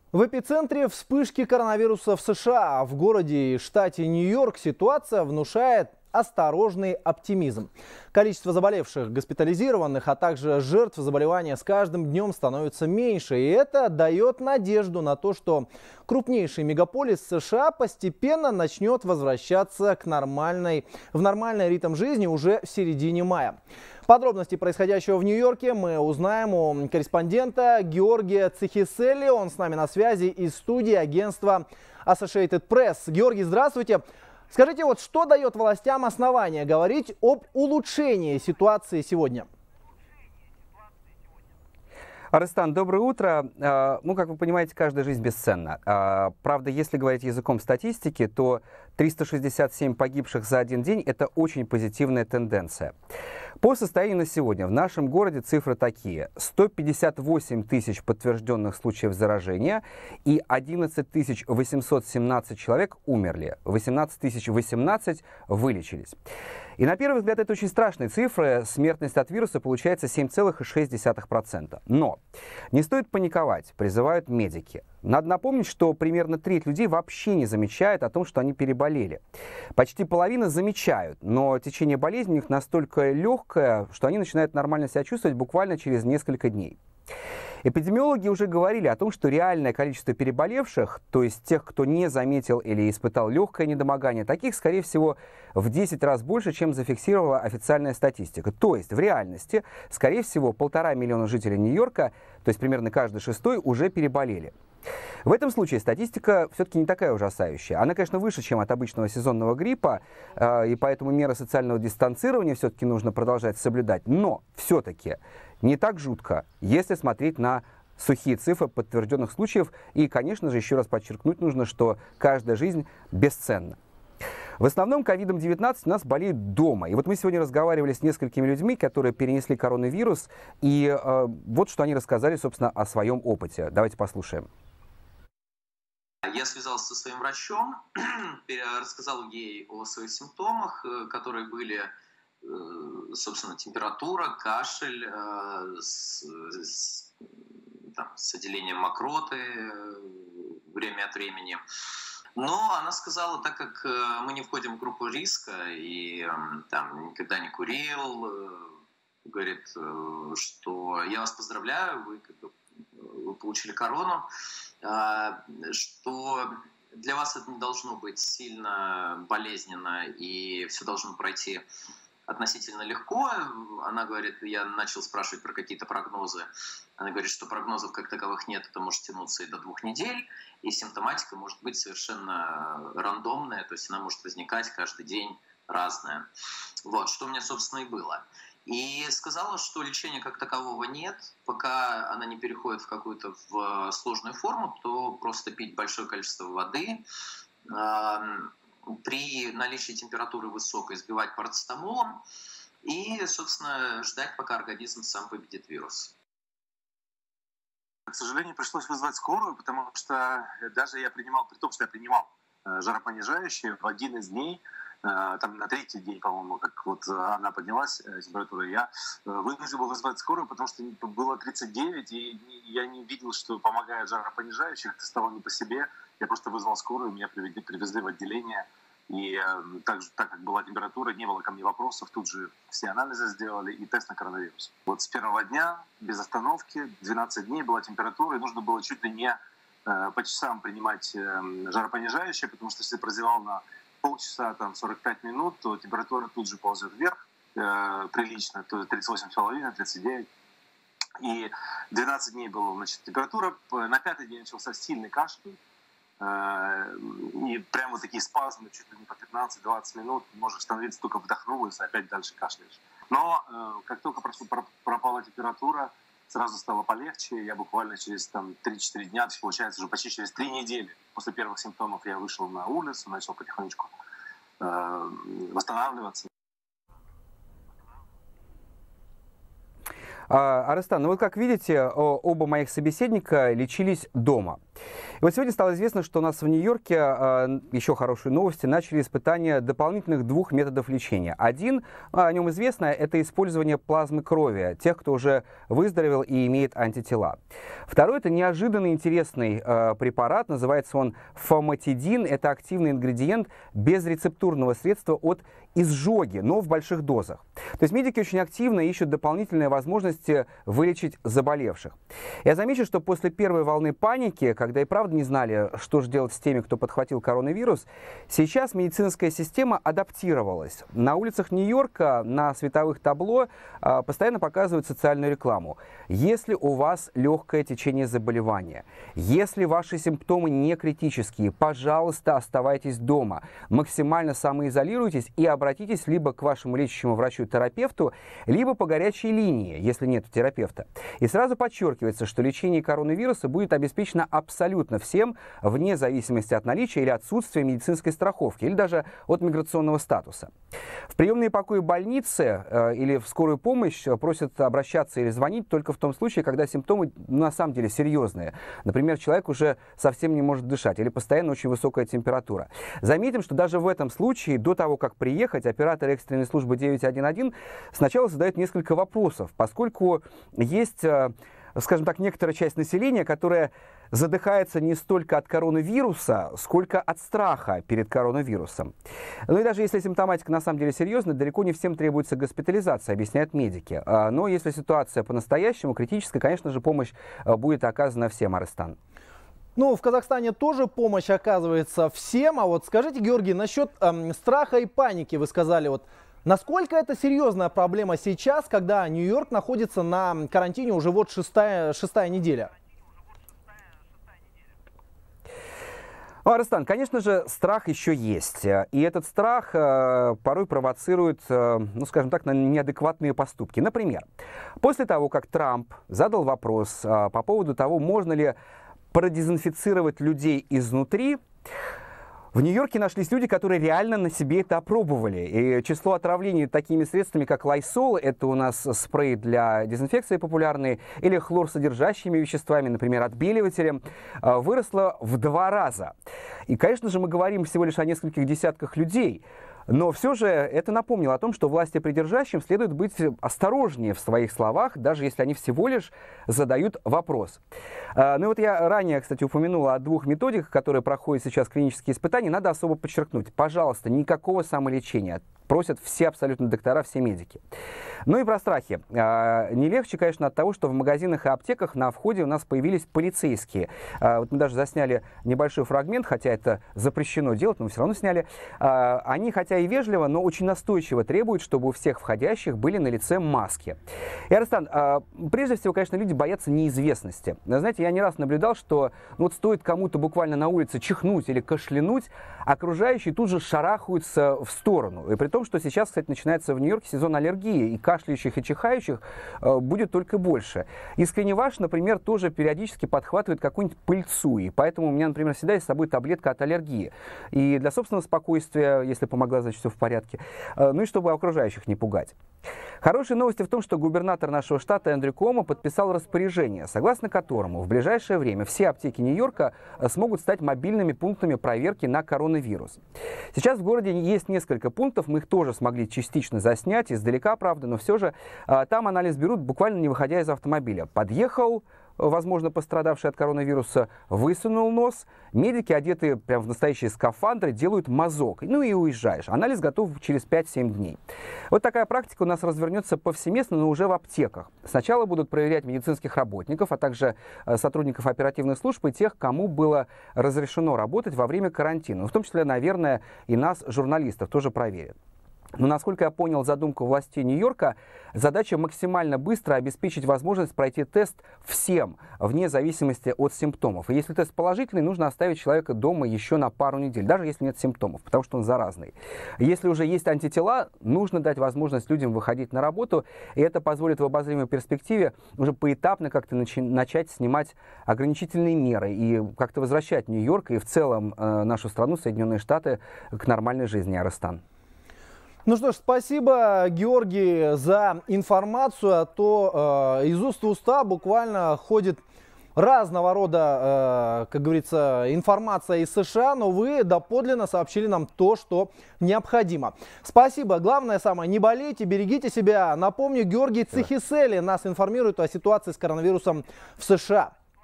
В эпицентре вспышки коронавируса в США. В городе и штате Нью-Йорк ситуация внушает осторожный оптимизм. Количество заболевших, госпитализированных, а также жертв заболевания с каждым днем становится меньше. И это дает надежду на то, что крупнейший мегаполис США постепенно начнет возвращаться в нормальный ритм жизни уже в середине мая. Подробности происходящего в Нью-Йорке мы узнаем у корреспондента Георгия Цихиселли. Он с нами на связи из студии агентства Associated Press. Георгий, здравствуйте. Скажите, вот что дает властям основания говорить об улучшении ситуации сегодня? Арыстан, доброе утро. Ну, как вы понимаете, каждая жизнь бесценна. Правда, если говорить языком статистики, то 367 погибших за один день – это очень позитивная тенденция. По состоянию на сегодня в нашем городе цифры такие. 158 тысяч подтвержденных случаев заражения и 11 817 человек умерли. 18 018 вылечились. И на первый взгляд это очень страшные цифры. Смертность от вируса получается 7,6%. Но не стоит паниковать, призывают медики. Надо напомнить, что примерно треть людей вообще не замечает о том, что они переболели. Почти половина замечают, но течение болезни у них настолько легкое, что они начинают нормально себя чувствовать буквально через несколько дней. Эпидемиологи уже говорили о том, что реальное количество переболевших, то есть тех, кто не заметил или испытал легкое недомогание, таких, скорее всего, в 10 раз больше, чем зафиксировала официальная статистика. То есть в реальности, скорее всего, 1,5 миллиона жителей Нью-Йорка, то есть примерно каждый шестой, уже переболели. В этом случае статистика все-таки не такая ужасающая. Она, конечно, выше, чем от обычного сезонного гриппа, и поэтому меры социального дистанцирования все-таки нужно продолжать соблюдать. Но все-таки не так жутко, если смотреть на сухие цифры подтвержденных случаев. И, конечно же, еще раз подчеркнуть нужно, что каждая жизнь бесценна. В основном COVID-19 у нас болеют дома. И вот мы сегодня разговаривали с несколькими людьми, которые перенесли коронавирус. И вот что они рассказали, собственно, о своем опыте. Давайте послушаем. Я связался со своим врачом, рассказал ей о своих симптомах, которые были, собственно, температура, кашель, с отделением мокроты время от времени. Но она сказала, так как мы не входим в группу риска и никогда не курил, говорит, что я вас поздравляю, вы получили корону, что для вас это не должно быть сильно болезненно и все должно пройти относительно легко. Она говорит, я начал спрашивать про какие-то прогнозы. Она говорит, что прогнозов как таковых нет, это может тянуться и до 2 недель, и симптоматика может быть совершенно рандомная, то есть она может возникать каждый день разная. Вот, что у меня, собственно, и было. И сказала, что лечения как такового нет, пока она не переходит в какую-то сложную форму, то просто пить большое количество воды, при наличии температуры высокой сбивать парацетамолом и, собственно, ждать, пока организм сам победит вирус. К сожалению, пришлось вызвать скорую, потому что даже я принимал, при том, что я принимал жаропонижающие, в один из дней, там на 3-й день, по-моему, как вот она поднялась, температура, я вынужден был вызвать скорую, потому что было 39, и я не видел, что помогает жаропонижающих, это стало не по себе. Я просто вызвал скорую, меня привезли в отделение, и так как была температура, не было ко мне вопросов, тут же все анализы сделали и тест на коронавирус. Вот с первого дня, без остановки, 12 дней была температура, и нужно было чуть ли не по часам принимать жаропонижающие, потому что если прозевал на полчаса, 45 минут, то температура тут же ползет вверх прилично, то 38,5, 39. И 12 дней была, значит, температура. На 5-й день начался сильный кашель. И прямо вот такие спазмы, чуть ли не по 15-20 минут, может становиться, только вдохнул, и опять дальше кашляешь. Но как только пропала температура, сразу стало полегче. Я буквально через 3-4 дня, то есть, получается, уже почти через 3 недели после первых симптомов я вышел на улицу, начал потихонечку восстанавливаться. Арыстан, ну вот как видите, оба моих собеседника лечились дома. И вот сегодня стало известно, что у нас в Нью-Йорке, еще хорошие новости, начали испытания дополнительных 2 методов лечения. Один, о нем известно, это использование плазмы крови тех, кто уже выздоровел и имеет антитела. Второй, это неожиданно интересный препарат, называется он фамотидин. Это активный ингредиент безрецептурного средства от изжоги, но в больших дозах. То есть медики очень активно ищут дополнительные возможности вылечить заболевших. Я замечу, что после первой волны паники, когда и правда не знали, что же делать с теми, кто подхватил коронавирус, сейчас медицинская система адаптировалась. На улицах Нью-Йорка на световых табло постоянно показывают социальную рекламу. Если у вас легкое течение заболевания, если ваши симптомы не критические, пожалуйста, оставайтесь дома, максимально самоизолируйтесь и обратитесь либо к вашему лечащему врачу-терапевту, либо по горячей линии, если нет терапевта. И сразу подчеркивается, что лечение коронавируса будет обеспечено абсолютно всем, вне зависимости от наличия или отсутствия медицинской страховки, или даже от миграционного статуса. В приемные покои больницы или в скорую помощь просят обращаться или звонить только в том случае, когда симптомы на самом деле серьезные. Например, человек уже совсем не может дышать или постоянно очень высокая температура. Заметим, что даже в этом случае, до того, как приехать, оператор экстренной службы 911 сначала задает несколько вопросов, поскольку есть, скажем так, некоторая часть населения, которая задыхается не столько от коронавируса, сколько от страха перед коронавирусом. Ну и даже если симптоматика на самом деле серьезная, далеко не всем требуется госпитализация, объясняют медики. Но если ситуация по-настоящему критическая, конечно же, помощь будет оказана всем, Арыстан. Ну, в Казахстане тоже помощь оказывается всем. А вот скажите, Георгий, насчет страха и паники, вы сказали, вот насколько это серьезная проблема сейчас, когда Нью-Йорк находится на карантине уже вот шестая неделя? Арыстан, конечно же, страх еще есть. И этот страх порой провоцирует, ну, скажем так, на неадекватные поступки. Например, после того, как Трамп задал вопрос по поводу того, можно ли продезинфицировать людей изнутри, в Нью-Йорке нашлись люди, которые реально на себе это опробовали. И число отравлений такими средствами, как Лайсол, это у нас спрей для дезинфекции популярный, или хлорсодержащими веществами, например, отбеливателем, выросло в 2 раза. И, конечно же, мы говорим всего лишь о нескольких десятках людей. Но все же это напомнило о том, что власти придержащим следует быть осторожнее в своих словах, даже если они всего лишь задают вопрос. Ну и вот я ранее, кстати, упомянул о 2 методиках, которые проходят сейчас клинические испытания. Надо особо подчеркнуть, пожалуйста, никакого самолечения. Просят все абсолютно доктора, все медики. Ну и про страхи. Не легче, конечно, от того, что в магазинах и аптеках на входе у нас появились полицейские. Вот мы даже засняли небольшой фрагмент, хотя это запрещено делать, но мы все равно сняли. Они, хотя и вежливо, но очень настойчиво требуют, чтобы у всех входящих были на лице маски. И, Арыстан, прежде всего, конечно, люди боятся неизвестности. Знаете, я не раз наблюдал, что вот стоит кому-то буквально на улице чихнуть или кашлянуть, окружающие тут же шарахаются в сторону. И при том, что сейчас, кстати, начинается в Нью-Йорке сезон аллергии, и кашляющих и чихающих будет только больше. Искренне ваш, например, тоже периодически подхватывает какую-нибудь пыльцу, и поэтому у меня, например, всегда есть с собой таблетка от аллергии. И для собственного спокойствия, если помогла, значит, все в порядке. Ну и чтобы окружающих не пугать. Хорошие новости в том, что губернатор нашего штата Эндрю Куомо подписал распоряжение, согласно которому в ближайшее время все аптеки Нью-Йорка смогут стать мобильными пунктами проверки на коронавирус. Сейчас в городе есть несколько пунктов, мы их тоже смогли частично заснять, издалека, правда, но все же там анализ берут буквально не выходя из автомобиля. Подъехал, возможно, пострадавший от коронавируса, высунул нос, медики, одетые прямо в настоящие скафандры, делают мазок, ну и уезжаешь. Анализ готов через 5-7 дней. Вот такая практика у нас развернется повсеместно, но уже в аптеках. Сначала будут проверять медицинских работников, а также сотрудников оперативных служб и тех, кому было разрешено работать во время карантина. В том числе, наверное, и нас, журналистов, тоже проверят. Но, насколько я понял задумку властей Нью-Йорка, задача максимально быстро обеспечить возможность пройти тест всем, вне зависимости от симптомов. И если тест положительный, нужно оставить человека дома еще на пару недель, даже если нет симптомов, потому что он заразный. Если уже есть антитела, нужно дать возможность людям выходить на работу, и это позволит в обозримой перспективе уже поэтапно как-то начать снимать ограничительные меры и как-то возвращать Нью-Йорк и в целом нашу страну, Соединенные Штаты, к нормальной жизни, Арыстан. Ну что ж, спасибо, Георгий, за информацию, а то из уст в уста буквально ходит разного рода, как говорится, информация из США, но вы доподлинно сообщили нам то, что необходимо. Спасибо. Главное самое, не болейте, берегите себя. Напомню, Георгий Цихисели нас информирует о ситуации с коронавирусом в США.